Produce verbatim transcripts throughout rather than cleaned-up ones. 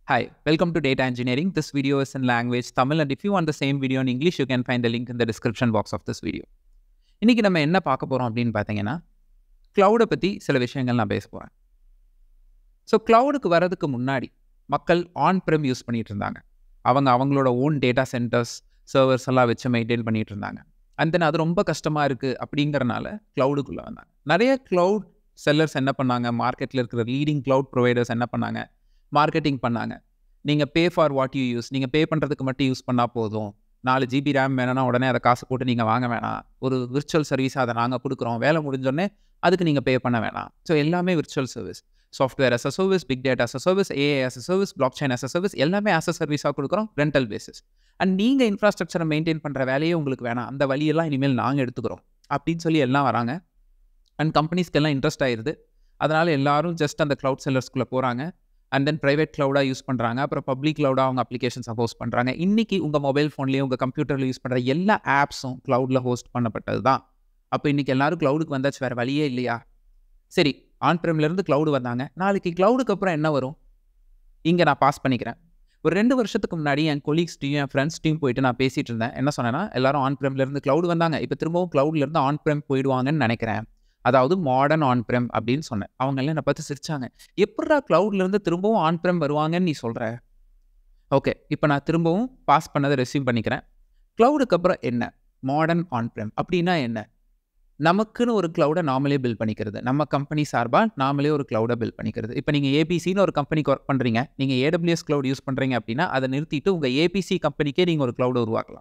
Hi, welcome to Data Engineering. This video is in language Tamil, and if you want the same video in English, you can find the link in the description box of this video. இன்னைக்கு நம்ம என்ன பார்க்க போறோம் அப்படின்னு பார்த்தீங்கன்னா, cloud பத்தி சில விஷயங்கள் நான் பேச போறேன். ஸோ cloudக்கு வரதுக்கு முன்னாடி மக்கள் on-prem யூஸ் பண்ணிட்டு இருந்தாங்க. அவங்க அவங்களோட ஓன் டேட்டா சென்டர்ஸ், சர்வர்ஸ் எல்லாம் வச்சு மெயின்டைன் பண்ணிட்டு இருந்தாங்க. அண்ட் தென் அது ரொம்ப கஷ்டமா இருக்கு அப்படிங்கறனால cloudக்குள்ள வந்தாங்க. நிறைய cloud sellers என்ன பண்ணாங்க, மார்க்கெட்ல இருக்கிற லீடிங் cloud providers என்ன பண்ணாங்க, மார்க்கெட்டிங் பண்ணாங்க. நீங்க pay for what you use, நீங்க பே பண்றதுக்கு மட்டும் யூஸ் பண்ணா போதும். நாலு ஜிபி ரேம் வேணும்னா உடனே அதை காசு போட்டு நீங்க வாங்க வேணாம். ஒரு விர்ச்சுவல் சர்வீஸ் அதை நாங்கள் கொடுக்குறோம். வேலை முடிஞ்சோடனே அதுக்கு நீங்க பே பண்ண வேணாம். ஸோ எல்லாமே virtual service, software as a service, big data as a service, AI as a service, blockchain as a service, எல்லாமே as a சர்வீஸாக கொடுக்குறோம் ரெண்டல் பேசிஸ். அண்ட் நீங்க இன்ஃப்ராஸ்ட்ரக்சரை மெயின்டைன் பண்ற வேலையே உங்களுக்கு வேணாம், அந்த வழியெல்லாம் இனிமேல் நாங்கள் எடுத்துக்கிறோம் அப்படின்னு சொல்லி எல்லாம் வராங்க. அண்ட் கம்பெனிஸ்க்கு எல்லாம் இன்ட்ரெஸ்ட் ஆயிடுது. அதனால எல்லாரும் ஜஸ்ட் அந்த கிளவுட் செல்லர்ஸ்குள்ளே போகிறாங்க. அண்ட் தென் ப்ரைவேட் க்ளவுடாக யூஸ் பண்ணுறாங்க. அப்புறம் பப்ளிக் க்ளவுடாக அவங்க அப்ளிகேஷன்ஸ் ஹோஸ்ட் பண்ணுறாங்க. இன்றைக்கி உங்கள் மொபைல் ஃபோன்லேயும் உங்கள் கம்ப்யூட்டரில் யூஸ் பண்ணுற எல்லா ஆப்ஸும் க்ளவுடில் ஹோஸ்ட் பண்ணப்பட்டது தான். அப்போ இன்றைக்கி எல்லாரும் க்ளவுடுக்கு வந்தாச்சு, வேறு வழியே இல்லையா? சரி, ஆன்-பிரம்லேருந்து க்ளவுடு வந்தாங்க. நாளைக்கு க்ளவுடுக்கு அப்புறம் என்ன வரும்? இங்கே நான் பாஸ் பண்ணிக்கிறேன். ஒரு ரெண்டு வருஷத்துக்கு முன்னாடி என் கொலீக்ஸ் டீம், என் ஃப்ரெண்ட்ஸ் டீம் போயிட்டு நான் பேசிகிட்டு இருந்தேன். என்ன சொன்னேன்னா, எல்லாரும் ஆன்-பிரம்லேருந்து க்ளவுடு வந்தாங்க, இப்போ திரும்பவும் க்ளவுட்லேருந்து ஆன்-பிரem போயிடுவாங்கன்னு நினைக்கிறேன். அதாவது மாடர்ன் ஆன்-பிரem அப்படின்னு சொன்னேன். அவங்க எல்லாம் என்னை பார்த்து சிரிச்சாங்க. எப்படா க்ளவுட்லேருந்து திரும்பவும் ஆன்-பிரem வருவாங்கன்னு நீ சொல்கிற? ஓகே, இப்போ நான் திரும்பவும் பாஸ் பண்ணதை ரெஸ்யூம் பண்ணிக்கிறேன். க்ளவுடுக்கு அப்புறம் என்ன? மாடர்ன் ஆன்-பிரem அப்படின்னா என்ன? நமக்குன்னு ஒரு க்ளவுடை நாமளே பில்ட் பண்ணிக்கிறது. நம்ம கம்பெனி சார்பாக நாமளே ஒரு க்ளவுடை பில்ட் பண்ணிக்கிறது. இப்போ நீங்கள் ஏபிசின்னு ஒரு கம்பெனிக்கு ஒர்க் பண்ணுறீங்க, நீங்கள் ஏடபிள்யூஎஸ் க்ளவுட் யூஸ் பண்ணுறீங்க அப்படின்னா அதை நிறுத்திட்டு உங்கள் ஏபிசி கம்பெனிக்கே நீங்கள் ஒரு க்ளவுடை உருவாக்கலாம்.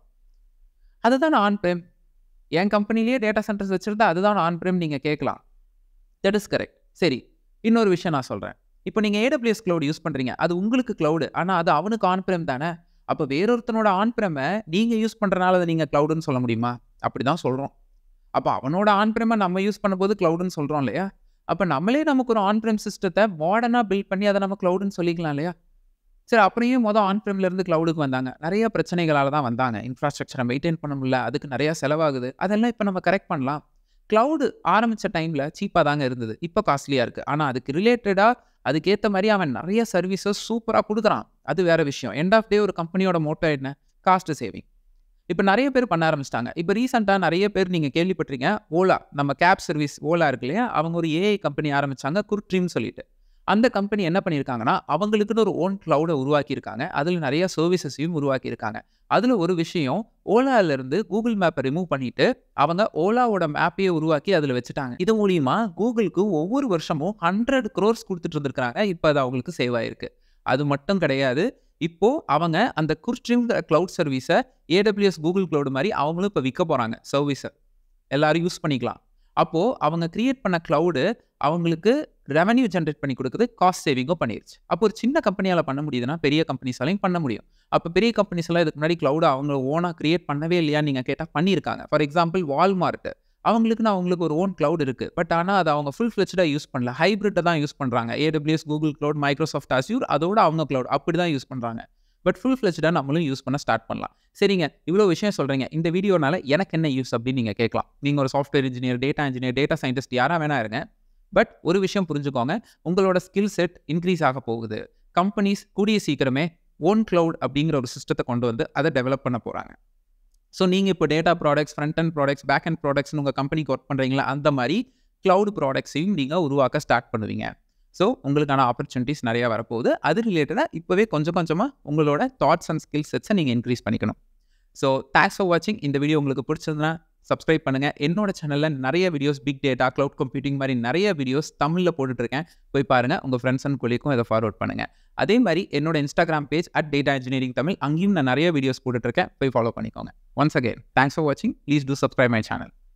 அதுதான் ஆன்-பிரem. என் கம்பெனிலேயே டேட்டா சென்டர்ஸ் வச்சுருந்தா அதுதான் ஆன்-பிரem நீங்கள் கேட்கலாம். That is correct. சரி, இன்னொரு விஷயம் நான் சொல்கிறேன். இப்போ நீங்கள் ஏடபிள்யூஎஸ் க்ளவுட் யூஸ் பண்ணுறீங்க, அது உங்களுக்கு க்ளவுடு, ஆனால் அது அவனுக்கு ஆன்-பிரem தானே. அப்போ வேறொருத்தனோட ஆன்-பிரemமை நீங்கள் யூஸ் பண்ணுறனால அதை நீங்கள் க்ளவுடுன்னு சொல்ல முடியுமா? அப்படி தான் சொல்கிறோம். அப்போ அவனோட ஆன்-பிரemமை நம்ம யூஸ் பண்ணும்போது க்ளவுடுன்னு சொல்கிறோம் இல்லையா? அப்போ நம்மளே நமக்கு ஒரு ஆன்-பிரem சிஸ்டத்தை மாடர்னாக பில்ட் பண்ணி அதை நம்ம க்ளவுடுன்னு சொல்லிக்கலாம் இல்லையா? சரி, அப்புறம் ஏன் மொதல் ஆன்-பிரemலேருந்து க்ளவுடுக்கு வந்தாங்க? நிறைய பிரச்சனைகளால் தான் வந்தாங்க. இன்ஃப்ராஸ்ட்ரக்சரை மெயின்டைன் பண்ண முடியல, அதுக்கு நிறையா செலவாகுது. அதெல்லாம் இப்போ நம்ம கரெக்ட் பண்ணலாம். க்ளவுடு ஆரம்பித்த டைமில் சீப்பாக தாங்க இருந்தது, இப்போ காஸ்ட்லியாக இருக்குது. ஆனால் அதுக்கு ரிலேட்டடாக அதுக்கேற்ற மாதிரி அவன் நிறைய சர்வீஸஸ் சூப்பராக கொடுக்குறான். அது வேறு விஷயம். எண்ட் ஆஃப் டே ஒரு கம்பெனியோட மோட்டோ என்ன? Cost saving. இப்போ நிறைய பேர் பண்ண ஆரம்பிச்சிட்டாங்க. இப்போ ரீசெண்டாக நிறைய பேர் நீங்கள் கேள்விப்பட்டிருக்கீங்க, ஓலா, நம்ம கேப் சர்வீஸ் ஓலா இருக்கு இல்லையா, அவங்க ஒரு ஏஐ கம்பெனி ஆரம்பித்தாங்க, குர்ட்ரீம்னு சொல்லிட்டு. அந்த கம்பெனி என்ன பண்ணியிருக்காங்கன்னா, அவங்களுக்குன்னு ஒரு ஓன் க்ளவுடை உருவாக்கியிருக்காங்க. அதில் நிறைய சர்வீசஸையும் உருவாக்கியிருக்காங்க. அதில் ஒரு விஷயம், ஓலாவிலேருந்து கூகுள் மேப்பை ரிமூவ் பண்ணிவிட்டு அவங்க ஓலாவோட மேப்பையே உருவாக்கி அதில் வச்சுட்டாங்க. இது மூலிமா கூகுளுக்கு ஒவ்வொரு வருஷமும் ஹண்ட்ரட் க்ரோர்ஸ் கொடுத்துட்டு இருந்திருக்காங்க. இப்போ அது அவங்களுக்கு சேவ் ஆயிருக்கு. அது மட்டும் கிடையாது, இப்போது அவங்க அந்த குர்ட்ரீம்ங்கிற க்ளவுட் சர்வீஸை ஏடபிள்யூஎஸ் கூகுள் க்ளவுட் மாதிரி அவங்களும் இப்போ விற்க போகிறாங்க. சர்வீஸை எல்லாரும் யூஸ் பண்ணிக்கலாம். அப்போது அவங்க கிரியேட் பண்ண க்ளவுடு அவங்களுக்கு ரெவன்யூ ஜென்ரேட் பண்ணி கொடுக்குது, காஸ்ட் சேவிங்கும் பண்ணிருச்சு. அப்போ ஒரு சின்ன கம்பெனியால் பண்ண முடியுதுன்னா பெரிய கம்பெனிஸாலையும் பண்ண முடியும். அப்போ பெரிய கம்பெனிஸ் எல்லாம் இதுக்கு முன்னாடி க்ளவுடு அவங்க ஓனாக கிரியேட் பண்ணவே இல்லையான்னு நீங்கள் கேட்டால் பண்ணியிருக்காங்க. ஃபார் எக்ஸாம்பிள் வால்மார்ட், அவங்களுக்குன்னு அவங்களுக்கு ஒரு ஓன் க்ளவுட் இருக்குது. பட் ஆனால் அதை அவங்க ஃபுல் ஃப்ளெஜ்டாக யூஸ் பண்ணல, ஹைப்ரிட்டை தான் யூஸ் பண்ணுறாங்க. AWS Google cloud, Microsoft Azure, அதோட அவங்க க்ளவுட் அப்படி தான் யூஸ் பண்ணுறாங்க. பட் ஃபுல் ஃப்ளெஜ்டாக நம்மளும் யூஸ் பண்ண ஸ்டார்ட் பண்ணலாம். சரிங்க, இவ்வளோ விஷயம் சொல்கிறீங்க, இந்த வீடியோனால எனக்கு என்ன யூஸ் அப்படின்னு நீங்கள் கேட்கலாம். நீங்கள் ஒரு software engineer, data engineer, data scientist யாராக வேணா இருங்க. பட் ஒரு விஷயம் புரிஞ்சுக்கோங்க, உங்களோட ஸ்கில் செட் இன்க்ரீஸ் ஆக போகுது. கம்பெனிஸ் கூடிய சீக்கிரமே ஓன் க்ளவுட் அப்படிங்கிற ஒரு சிஸ்டத்தை கொண்டு வந்து அதை டெவலப் பண்ண போகிறாங்க. ஸோ நீங்கள் இப்போ data products, front end products, back end ப்ராடக்ட்ஸ்னு உங்கள் கம்பெனிக்கு ஒர்க் பண்ணுறீங்களா, அந்த மாதிரி க்ளவுட் ப்ராடக்ட்ஸையும் நீங்கள் உருவாக்க ஸ்டார்ட் பண்ணுவீங்க. ஸோ உங்களுக்கான ஆப்பர்ச்சுனிட்டிஸ் நிறையா வரப்போகுது. அது ரிலேட்டடாக இப்போவே கொஞ்சம் கொஞ்சமாக உங்களோட தாட்ஸ் அண்ட் ஸ்கில் செட்ஸை நீங்கள் இன்க்ரீஸ் பண்ணிக்கணும். ஸோ தேங்க்ஸ் ஃபார் வாட்சிங். இந்த வீடியோ உங்களுக்கு பிடிச்சதுன்னா சப்ஸ்கிரைப் பண்ணுங்கள். என்னோட சேனலில் நிறைய videos, big data, cloud computing மாதிரி நிறைய வீடியோஸ் தமிழில் போட்டுட்ருக்கேன். போய் பாருங்கள். உங்கள் ஃப்ரெண்ட்ஸ் அண்ட் கொலீக்கும் இதை ஃபார்வர்ட் பண்ணுங்கள். அதே மாதிரி என்னோட Instagram page at data engineering Tamil, அங்கேயும் நான் நிறைய வீடியோஸ் போட்டுட்ருக்கேன். போய் ஃபாலோ பண்ணிக்கோங்க. ஒன்ஸ் அகேன் தேங்க்ஸ் ஃபார் வாட்சிங். Please do subscribe my channel.